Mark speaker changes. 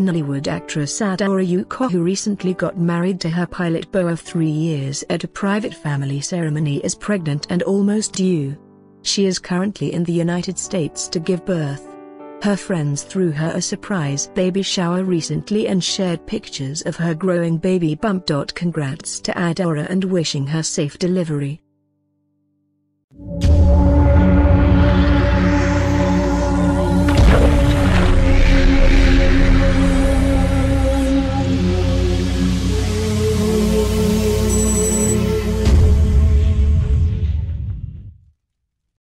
Speaker 1: Nollywood actress Adaora Ukoh, who recently got married to her pilot beau of 3 years at a private family ceremony, is pregnant and almost due. She is currently in the United States to give birth. Her friends threw her a surprise baby shower recently and shared pictures of her growing baby bump. Congrats to Adaora and wishing her safe delivery.